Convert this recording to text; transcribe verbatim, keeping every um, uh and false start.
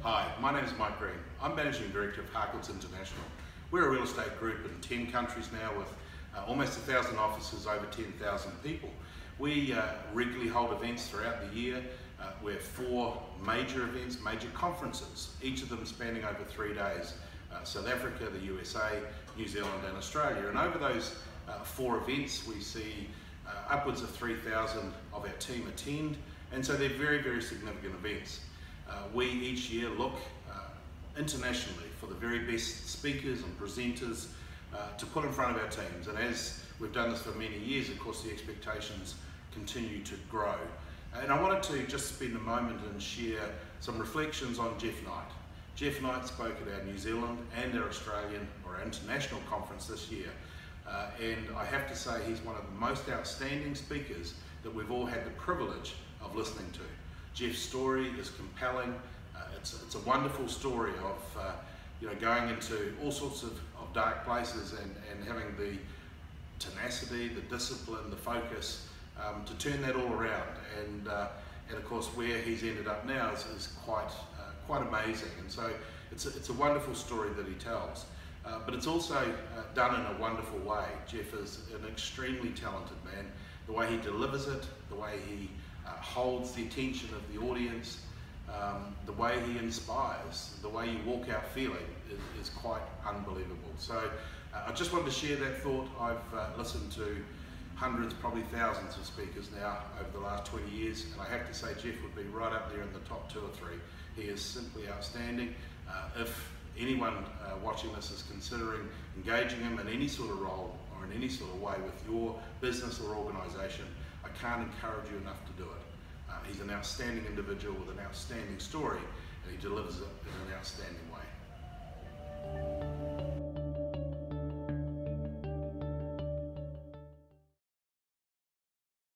Hi, my name is Mike Green. I'm Managing Director of Harcourts International. We're a real estate group in ten countries now with uh, almost a thousand offices, over ten thousand people. We uh, regularly hold events throughout the year. Uh, we have four major events, major conferences, each of them spanning over three days. Uh, South Africa, the U S A, New Zealand and Australia. And over those uh, four events we see uh, upwards of three thousand of our team attend, and so they're very, very significant events. Uh, we each year look uh, internationally for the very best speakers and presenters uh, to put in front of our teams, and as we've done this for many years, of course the expectations continue to grow. And I wanted to just spend a moment and share some reflections on Jeff Knight. Jeff Knight spoke at our New Zealand and our Australian or our international conference this year, uh, and I have to say he's one of the most outstanding speakers that we've all had the privilege of listening to. Jeff's story is compelling. Uh, it's, it's a wonderful story of uh, you know, going into all sorts of, of dark places and, and having the tenacity, the discipline, the focus um, to turn that all around. And, uh, and of course where he's ended up now is, is quite, uh, quite amazing. And so it's a, it's a wonderful story that he tells. Uh, but it's also uh, done in a wonderful way. Jeff is an extremely talented man. The way he delivers it, the way he Uh, holds the attention of the audience, um, the way he inspires, the way you walk out feeling is, is quite unbelievable. So uh, I just wanted to share that thought. I've uh, listened to hundreds, probably thousands of speakers now over the last twenty years, and I have to say Jeff would be right up there in the top two or three. He is simply outstanding. Uh, if anyone uh, watching this is considering engaging him in any sort of role or in any sort of way with your business or organisation, I can't encourage you enough to do it. Uh, he's an outstanding individual with an outstanding story, and he delivers it in an outstanding way.